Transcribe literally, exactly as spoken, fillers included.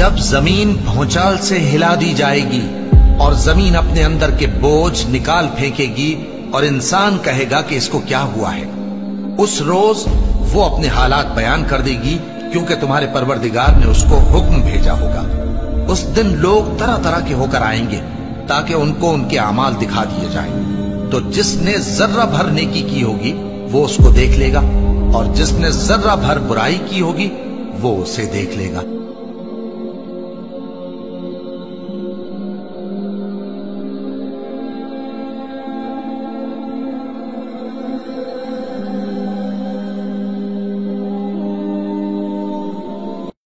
जब जमीन भौचाल से हिला दी जाएगी और जमीन अपने अंदर के बोझ निकाल फेंकेगी और इंसान कहेगा कि इसको क्या हुआ है, उस रोज वो अपने हालात बयान कर देगी, क्योंकि तुम्हारे परवरदिगार ने उसको हुक्म भेजा होगा। उस दिन लोग तरह तरह के होकर आएंगे ताकि उनको उनके अमाल दिखा दिए जाएं। तो जिसने जर्रा भर नेकी की होगी वो उसको देख लेगा और जिसने जर्रा भर बुराई की होगी वो उसे देख लेगा।